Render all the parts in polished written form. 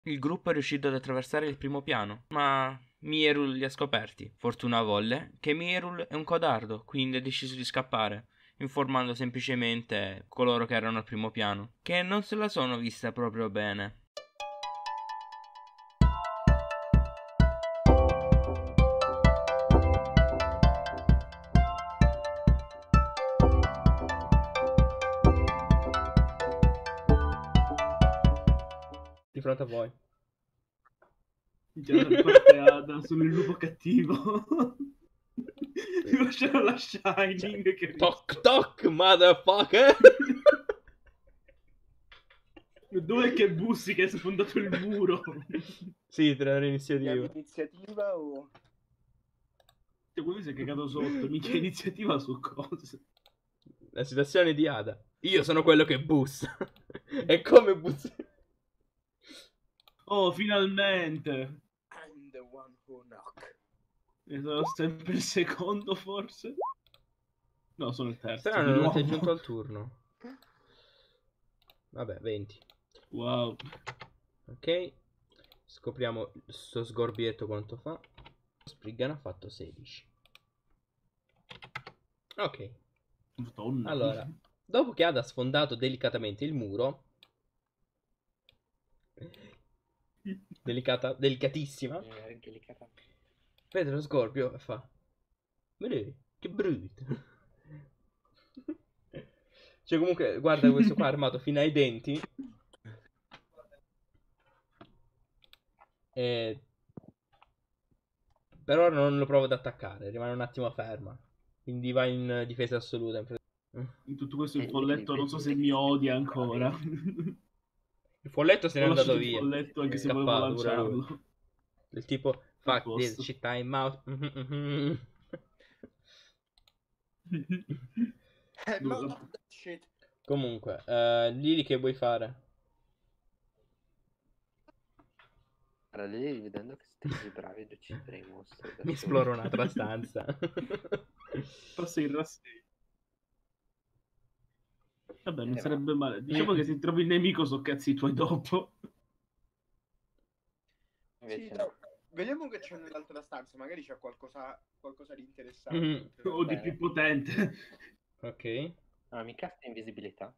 Il gruppo è riuscito ad attraversare il primo piano, ma Mierul li ha scoperti. Fortuna volle che Mierul è un codardo, quindi ha deciso di scappare, informando semplicemente coloro che erano al primo piano, che non se la sono vista proprio bene. Di fronte a voi. Già, parte Ada, sono il lupo cattivo. Ti lascerò la Shining che Toc toc, motherfucker! Dov'è che bussi che hai sfondato il muro? Sì, tra Chiami l'iniziativa. iniziativa o... Cioè, quello si è cagato sotto, mica iniziativa su cose. La situazione di Ada. Io sono quello che bussa. È come bussa. Oh, finalmente! I'm the one who knock. E sono sempre il secondo, forse? No, sono il terzo. Strano, di non ti è nuovo. giunto al turno. Vabbè, 20. Wow. Ok. Scopriamo sto sgorbietto quanto fa. Spriggan ha fatto 16. Ok. Madonna. Allora, dopo che Ada ha sfondato delicatamente il muro, delicatissima, Delicata. vede lo sgorbio e fa: Vedi, che brutto. Cioè, comunque, guarda questo qua armato fino ai denti. E... Per ora non lo provo ad attaccare, rimane un attimo ferma. Quindi va in difesa assoluta. In tutto questo il folletto non so se mi odia ancora. Il folletto se n'è Ho andato lasciato il via. folletto anche È se volevo scappato pure lui. lanciarlo. Del tipo, A fuck this posto. shit time out. Shit. Comunque, Lily, che vuoi fare? Allora, lì vedendo che siete bravi ad uccidere i mostri da Mi soli. esploro un'altra stanza. Passa in rassegna. Vabbè, non va. sarebbe male. Diciamo che se trovi il nemico so cazzi tuoi dopo. Invece Sì, no. vediamo che c'è nell'altra stanza, magari c'è qualcosa di interessante. Mhm. O di più potente. Ok. Ah, mi casta invisibilità.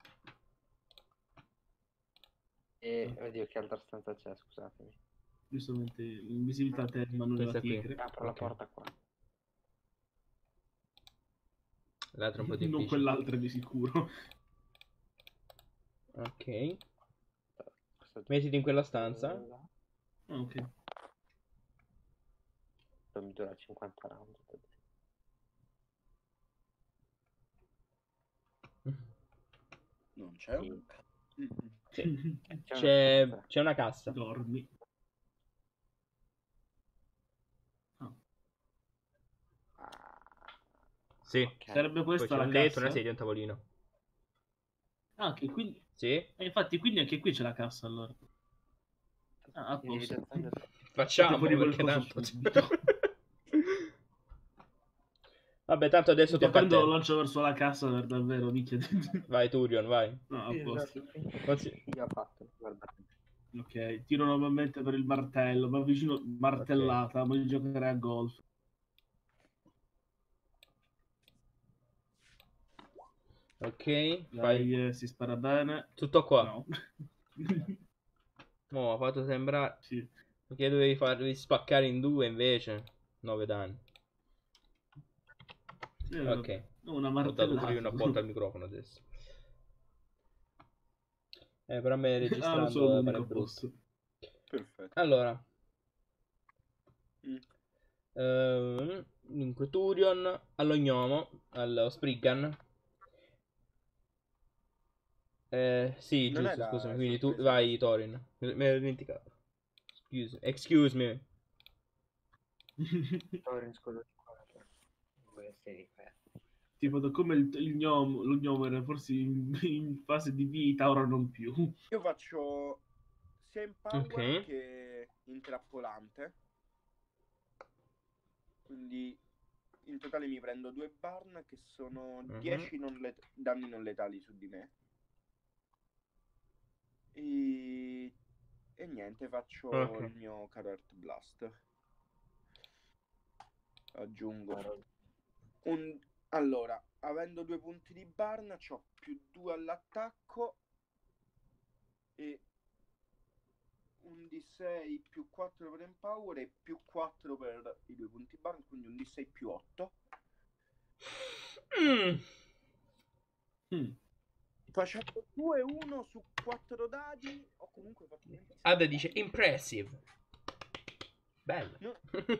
E oddio, che altra stanza c'è, scusatemi. Giustamente, l'invisibilità terra non è la Questa qui. tigre. Apro la Ok. porta qua. L'altro è un po' Non difficile. quell'altra di sicuro. Ok. Questo- Mettiti in quella stanza. Ah, ok. Mi dura 50 round. Non c'è Sì. un Sì. C'è una C'è una cassa. Dormi. Ah. Sì. Ok. Sarebbe Poi questa c'è la un letto, cassa? una sedia e un tavolino. Ah, che quindi... Sì. infatti quindi anche qui c'è la cassa allora. Ah, a posto. Facciamo fuori quel perché coso tanto. subito. Vabbè, tanto adesso Ti tocca a prendo lo te. lancio verso la cassa per davvero, minchia. Vai, Turion, vai. No, a posto. Io ho fatto, guardate. Ok, tiro nuovamente per il martello, ma vicino martellata, voglio giocare a golf. Ok, Dai, fai si spara bene. tutto qua. No. Mo' ha fatto sembrare Sì. che dovevi spaccare in due invece. 9 danni. Ok. Una Ho dato pure io martellata. una botta al microfono adesso. Però me Ah, non sono registrando pare l'unico brutto. posto. Perfetto. Allora. Mm. Dunque, Turion allo gnomo, allo Spriggan. Sì, Non giusto, era scusami. Quindi tu sorpresa vai, questa. Thorin. Me l'ho dimenticato. Excuse me. Tipo, da come il gnomo, lo gnomo era forse in fase di vita, ora non più. Io faccio sia in power Ok. che intrappolante. Quindi in totale mi prendo 2 burn che sono 10 danni non letali su di me. E E niente, faccio Ok. il mio caro Earth Blast. Aggiungo allora, avendo 2 punti di Barn, ho più 2 all'attacco e un D6 più 4 per Empower e più 4 per i 2 punti Barn, quindi un D6 più 8. Mm. Facendo 2-1 su 4 dadi, ho comunque fatto 26. Ada dice impressive. Bello. No.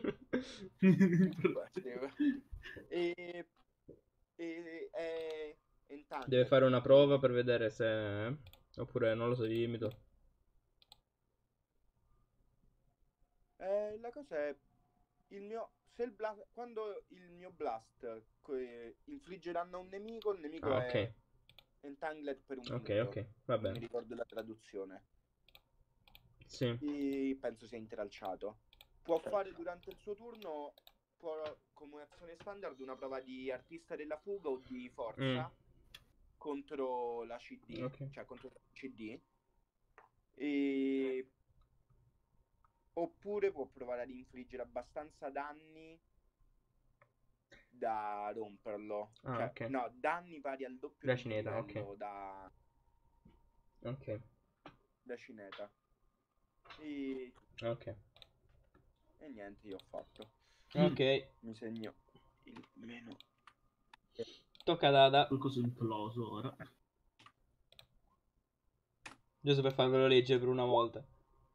e intanto Deve fare una prova per vedere se... Oppure non lo so, dimmi tu. La cosa è quando il mio blast infligge danno a un nemico, il nemico Ah, ok. è entangled per un Ok, minuto. ok, va Non mi bene. ricordo la traduzione. Sì. E penso sia intralciato. Può fare durante il suo turno, come azione standard, una prova di artista della fuga o di forza contro la CD, Ok. cioè contro la CD. E... Oppure può provare ad infliggere abbastanza danni da romperlo. Ah, Cioè, ok. no, danni pari al doppio Da del mio cineta, livello ok. Ok. da cineta. E Ok. niente, io ho fatto. Ok. Mi segno il meno. Tocca ad Ada. Qualcosa è imploso ora. Giusto per farvelo leggere per una volta.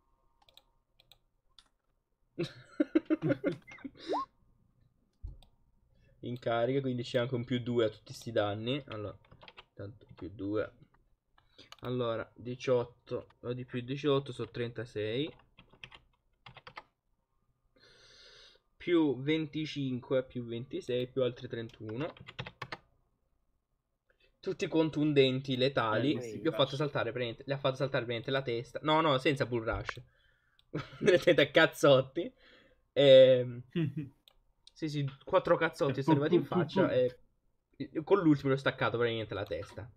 In carica, quindi c'è anche un più 2 a tutti sti danni. Allora, tanto più 2. Allora, 18 di più 18 sono 36. Più 25 più 26 più altri 31. Tutti contundenti, letali. Questi Gli ho fatto rush. saltare le ha fatto saltare praticamente la testa. No, no, senza bull rush. Vedete a cazzotti. Sì, sì, 4 cazzotti sono arrivati in faccia e con l'ultimo l'ho staccato praticamente la testa.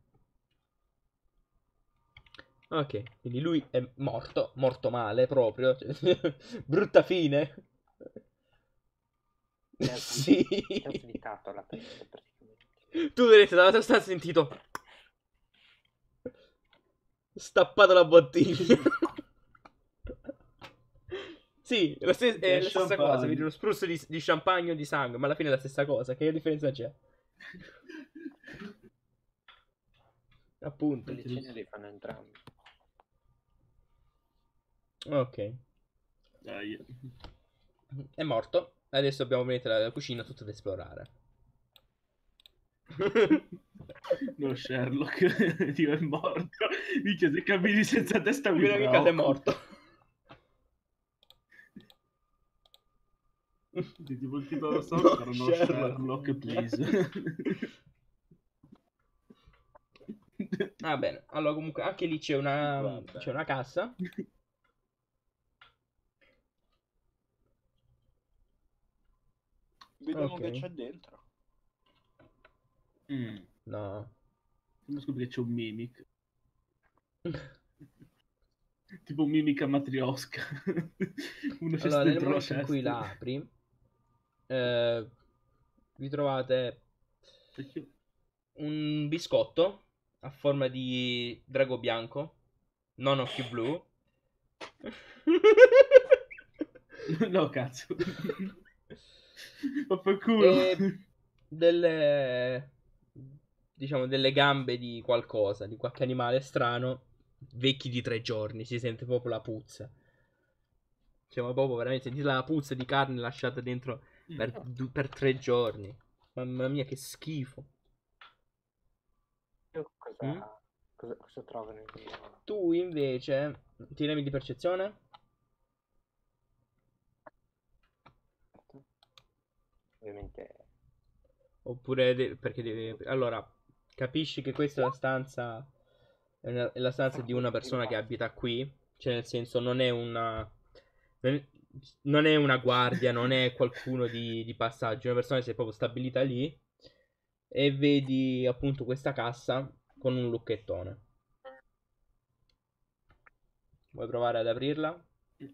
Ok, quindi lui è morto, morto male proprio. Cioè, brutta fine. Sì. Ti ha svitato la testa praticamente. Tu vedete dalla tua sentito stappato la bottiglia. Sì, è la stessa cosa, vedi Champagne. uno spruzzo di champagne o di sangue, ma alla fine è la stessa cosa, che differenza c'è? Appunto. Le cene li fanno entrambi. Ok. Dai. È morto. Adesso abbiamo venire la cucina tutta ad esplorare. No, Sherlock. Dio è morto. Minchia, se cammini senza testa mi In ogni caso è preoccupa. morto. Tipo il titolo stalker, no, Sherlock. Sherlock, please. Va bene, allora comunque anche lì c'è una Vabbè. cassa. Vediamo Ok. che c'è dentro. No. Non scopri che c'è un mimic. Tipo un mimic a matriosca. Una c'è Allora, nel dentro la momento in cui cesta. la apri, vi trovate Perché- un biscotto a forma di drago bianco, non occhi blu. No, cazzo. Vaffanculo. E delle, diciamo, delle gambe di qualcosa, di qualche animale strano, vecchi di 3 giorni, si sente proprio la puzza. Cioè, ma proprio veramente sentite la puzza di carne lasciata dentro per 3 giorni. Mamma mia, che schifo. Io cosa trovo nel mio... Tu invece, tirami di percezione. Ovviamente... Oppure perché devi... Allora, capisci che questa è la stanza... È la stanza di una persona che abita qui. Cioè, nel senso, non è una... Non è una guardia, non è qualcuno di passaggio. È una persona che si è proprio stabilita lì. E vedi appunto questa cassa con un lucchettone. Vuoi provare ad aprirla?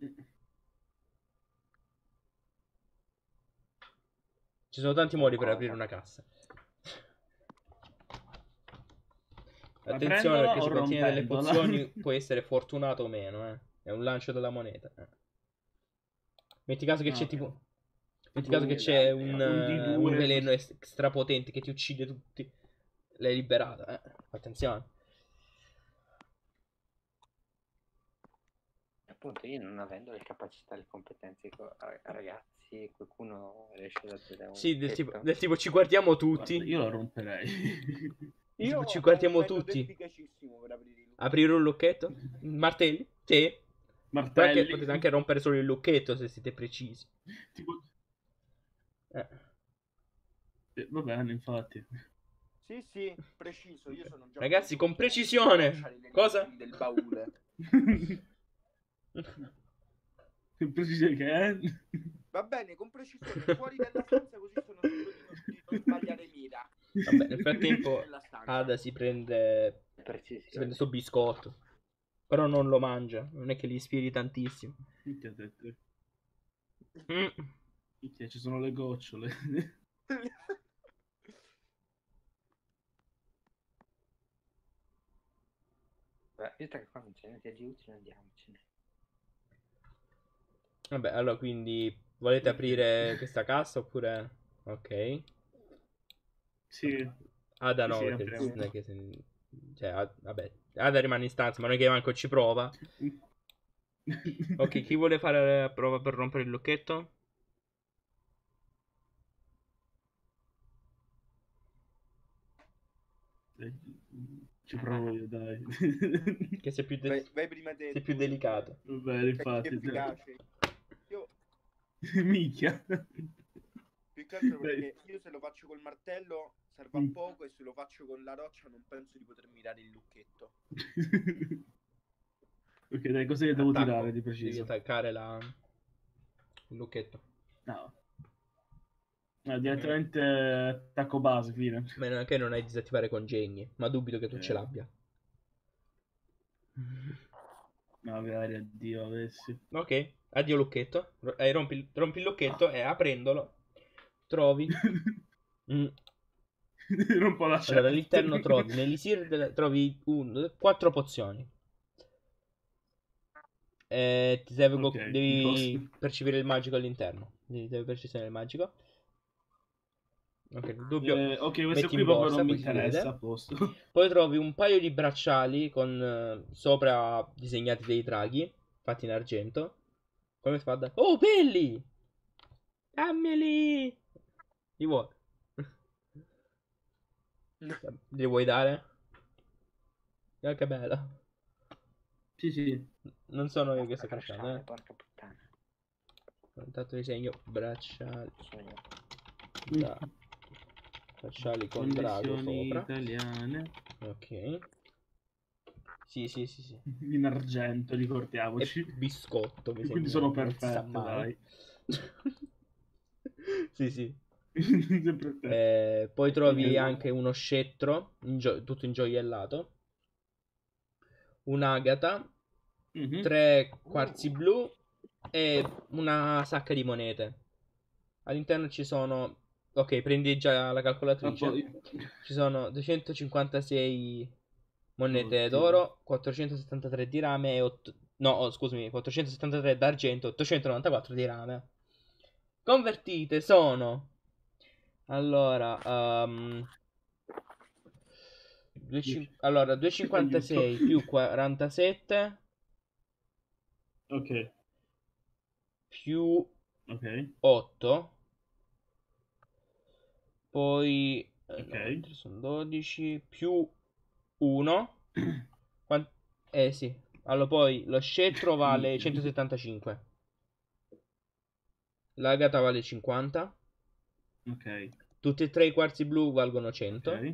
Ci sono tanti modi per aprire una cassa. Attenzione Aprendola perché o se contiene delle rompendola? pozioni puoi essere fortunato o meno, eh. È un lancio della moneta. Metti caso che Ah, c'è ok. tipo... Metti caso che c'è un D2, veleno strapotente che ti uccide tutti. L'hai liberato, Attenzione. Appunto, io non avendo le capacità e le competenze, ragazzi, qualcuno riesce ad aprire un Sì, lucchetto? del tipo ci guardiamo Guarda, tutti. io la romperei. Io Ci ho guardiamo un metodo tutti. efficacissimo per aprire i lucchetti. Aprire un lucchetto? Martelli? Sì. Martelli. Potete anche rompere solo il lucchetto se siete precisi. Tipo... Eh. Va bene, infatti. Sì, sì, preciso. Io sono già Ragazzi, con pronto per precisione. lanciare le Cosa? immagini del baule. Che precisione che è? Va bene, con precisione, fuori dalla stanza così sono sicuro di non sbagliare mira. Vabbè, nel frattempo Nella stanza. Ada si prende Precisione. sto biscotto. Però non lo mangia. Non è che li ispiri tantissimo. Minchia, te. Mm. Minchia, ci sono le gocciole. Beh, visto che qua non c'è niente di utile, andiamocene. Vabbè, allora quindi volete aprire questa cassa oppure... Ok. Sì. Ada Sì, no, sì, perché apriamo. non è che cioè, vabbè. Ada rimane in stanza, ma non è che manco ci prova. Ok, chi vuole fare la prova per rompere il lucchetto? Ci provo io, dai. Che sei più, Vai prima te. sei più delicato. Va bene, infatti. Efficace. Io Minchia. più che altro perché io se lo faccio col martello serve a Mm. poco e se lo faccio con la roccia non penso di poter mirare il lucchetto. Ok, dai, cosa devo Attacco. tirare di Devi preciso? attaccare il lucchetto. No. No, direttamente attacco base, fine. Meno che non hai disattivare congegni, ma dubito che tu ce l'abbia. Magari, addio, avessi. Ok, addio lucchetto. Rompi il lucchetto e aprendolo trovi... Mm. Rompo la Allora, all'interno trovi nell'elisir trovi 4 pozioni. Ti serve Ok, devi posso. percepire il magico all'interno. Devi percepire il magico. Ok, il dubbio. Ok, questo Metti qui in proprio borsa, non mi così si vede. interessa, a posto. Poi trovi un paio di bracciali con sopra disegnati dei draghi fatti in argento. Come spada. Oh, belli! Dammeli! Li vuoi? Li vuoi dare? Oh, che bello. Sì, sì. Non sono io che sto crescendo, Bracciale, porca puttana. Intanto disegno bracciali Sono io. da bracciali con drago Condizioni sopra. italiane. Ok. Sì. In argento, E ricordiamoci. biscotto mi Quindi sembra, sono non si sa perfette, mai. dai. Sì. Sempre te. Poi trovi anche uno scettro tutto ingioiellato, un'agata, Mhm. 3 quarzi blu e una sacca di monete. All'interno ci sono... Ok, prendi già la calcolatrice. Ci sono 256 monete Oddio. d'oro, 473 di rame e 473 d'argento, 894 di rame. Convertite sono... Allora, allora 256 più 47 Ok, più ok, 8, poi ok. no, sono 12 più 1. Sì. Allora poi lo scettro vale Minchia. 175. L'agata vale 50. Ok, Tutti e tre i quarzi blu valgono 100. ok,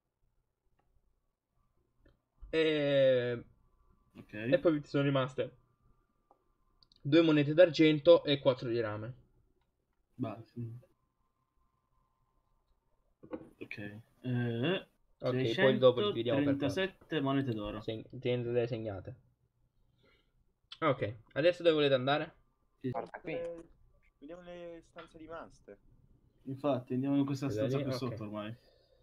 E ok. poi ti sono rimaste 2 monete d'argento e 4 di rame. Basta. Ok. Ok, poi dopo li vediamo per 637 monete d'oro. tenere segnate. Ok, adesso dove volete andare? Guarda qui. Vediamo le stanze rimaste. Infatti, andiamo in questa Quella stanza lì? più Ok. sotto ormai.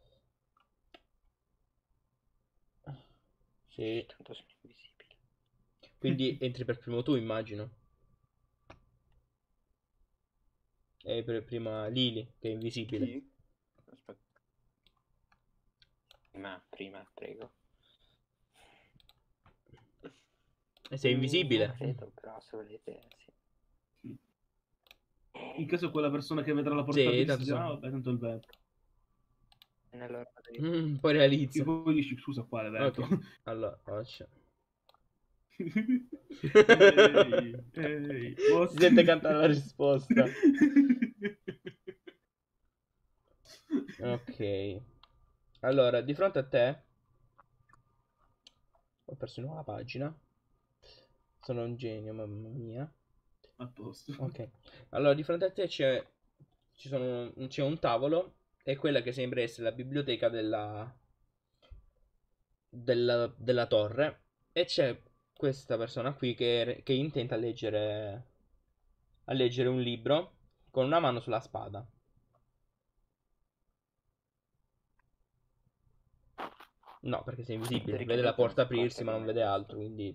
Sì. Tanto sono invisibili. Quindi entri per primo tu, immagino. E per prima Lily, che è invisibile. Sì? Aspetta. Prima, prego. E sei Non invisibile. credo, però se volete, sì. In caso quella persona che vedrà la Sì, porta tanto dice, ah, sono. vabbè, tanto il vento. Nell'ora di... Poi E realizza. poi dici, scusa, quale vento? Ok, allora, faccia. Ehi, ehi, what? Si sente cantare la risposta. Ok. Allora, di fronte a te ho perso una pagina. Sono un genio, mamma mia. A posto. Ok. Allora, di fronte a te c'è un tavolo e quella che sembra essere la biblioteca della torre. E c'è questa persona qui che intenta a leggere un libro con una mano sulla spada. No, perché sei invisibile. Vede la porta aprirsi, ma non vede altro, quindi...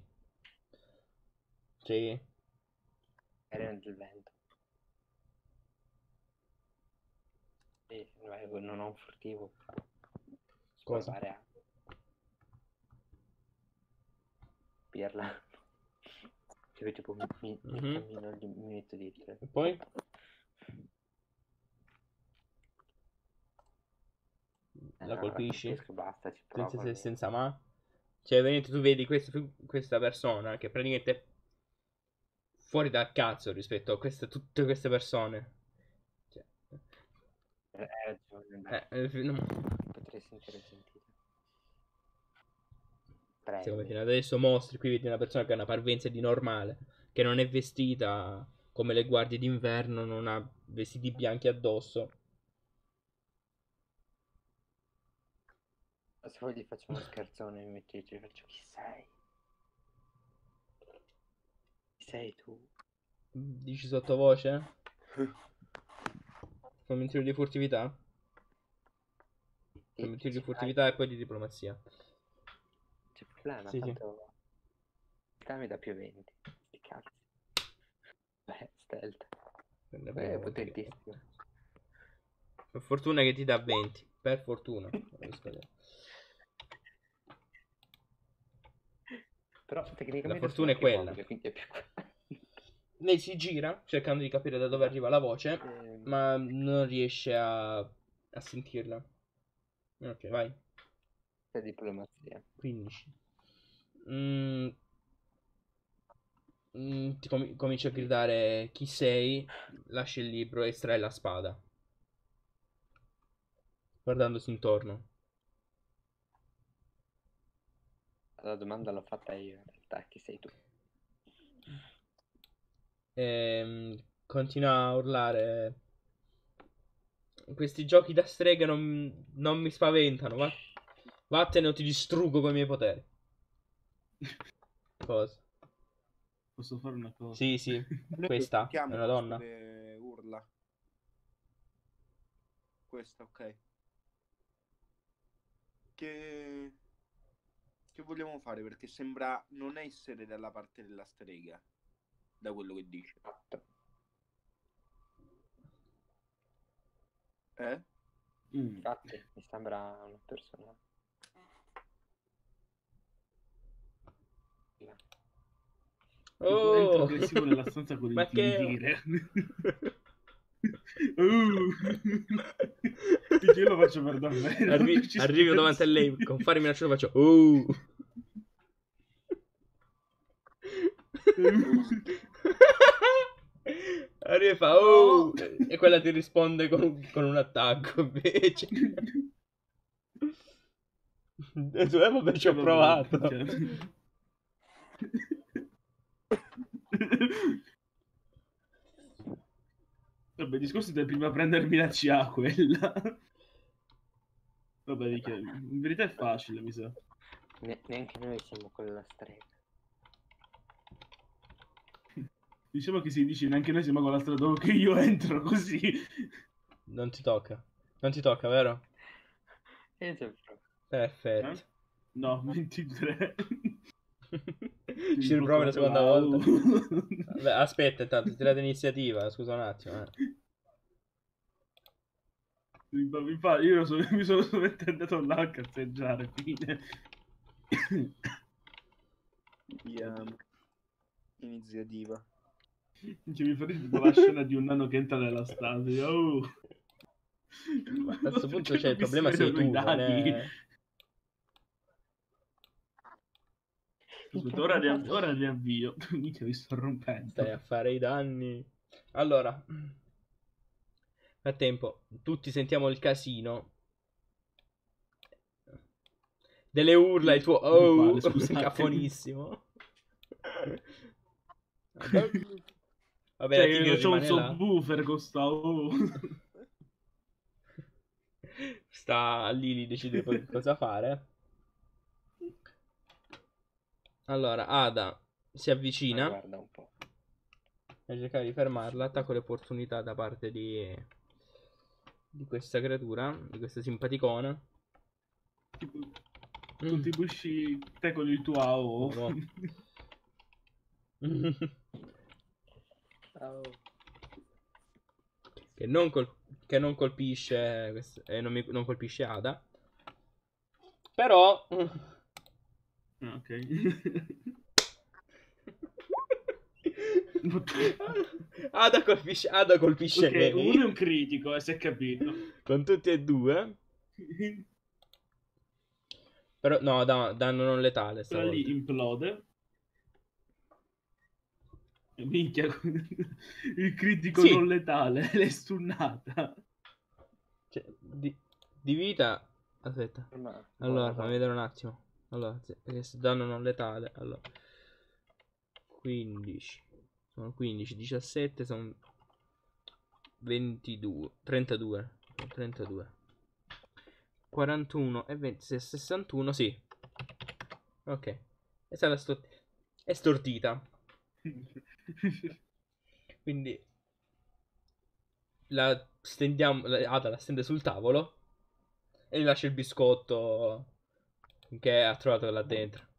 Sì. Era del vento. Sì, non ho un furtivo. Cosa? Provare a pirla. Tipo mi cammino, mi metto dietro. E poi? La colpisci? Basta, ci provo. Senza ma? Cioè, veramente tu vedi questa persona che praticamente è fuori dal cazzo rispetto a tutte queste persone. Cioè, Hai ragione, no. potrei sentire sentire. Come Premi. adesso mostri, qui vedi una persona che ha una parvenza di normale, che non è vestita come le guardie d'inverno, non ha vestiti bianchi addosso. Se vuoi gli faccio uno scherzone, mi metti e faccio chi sei? Chi sei tu? Dici sottovoce? Fammi un tiro di furtività. Fammi un tiro di furtività e poi di diplomazia. C'è problema, Sì, tanto... Mi da più 20. Che cazzo. Stealth. Potentissimo. Per fortuna che ti dà 20. Per fortuna. Però tecnicamente la fortuna è quella. Quindi è più... Lei si gira cercando di capire da dove arriva la voce, ma non riesce a sentirla. Ok, vai. C'è diplomazia. 15. Cominci a gridare chi sei, lascia il libro e estrae la spada. Guardandosi intorno. La domanda l'ho fatta io in realtà, chi sei tu? Continua a urlare. Questi giochi da strega non mi spaventano. Vattene o ti distruggo con i miei poteri. Cosa? Posso fare una cosa? Sì, sì. Questa è una donna. Che urla. Questa, ok. Che vogliamo fare? Perché sembra non essere dalla parte della strega, da quello che dice. Infatti, mi sembra una persona. Entro aggressivo nella stanza con il dire. Io lo faccio per davvero. Arrivo davanti a lei con fare minaccioso, faccio arriva e fa e quella ti risponde con un attacco invece. Vabbè, ci ho provato. Vabbè, il discorso è prima prendermi la CA quella. Vabbè, in verità è facile, mi sa. Neanche noi siamo con la strega. Diciamo che si dice neanche noi siamo con la strada dopo che io entro così. Non ti tocca. Non ti tocca, vero? E c'è proprio. Perfetto. No, 23. Ci riprovi la seconda volta. Vabbè, aspetta, intanto tirate iniziativa. Scusa un attimo. Io mi sono solamente andato là a cazzeggiare. Fine. Vediamo. Iniziativa. Cioè, mi fa ridere la scena di un nano che entra nella stanza. Io, oh. Ma a questo punto c'è il Mi problema si sei vedono tu, i non dadi. è... Aspetta, ora riavvio. Minchia, mi sto rompendo. Stai a fare i danni. Allora, frattempo, tutti sentiamo il casino. Delle urla, il tuo oh, Uguale, scusate. cafonissimo. Vabbè, Cioè, la Tigre io c'ho un rimane là. subwoofer con sta oh. Sta lì, lì decide poi cosa fare. Allora, Ada si Ma avvicina guarda un po'. e cercare di fermarla. Attacco le opportunità da parte di questa creatura, di questa simpaticona. Tipo, contribuisci te con il tuo AO. Oh. Oh. che non colpisce non colpisce Ada. Però Ah, ok. Ada colpisce Ok, lei uno è un critico, si è capito. con tutti e due. Però no, danno non letale Quella stavolta. lì implode. Minchia, il critico Sì. non letale, l'è stunnata. Cioè, di vita. Aspetta. Allora, fammi vedere un attimo. Allora, perché se danno non letale. Allora, 15. Sono 15, 17, sono 22, 32. 32. 41 e 20, 61, sì. Ok. È stata stortita. Quindi la stendiamo, Ada la stende sul tavolo e gli lascia il biscotto che ha trovato là dentro.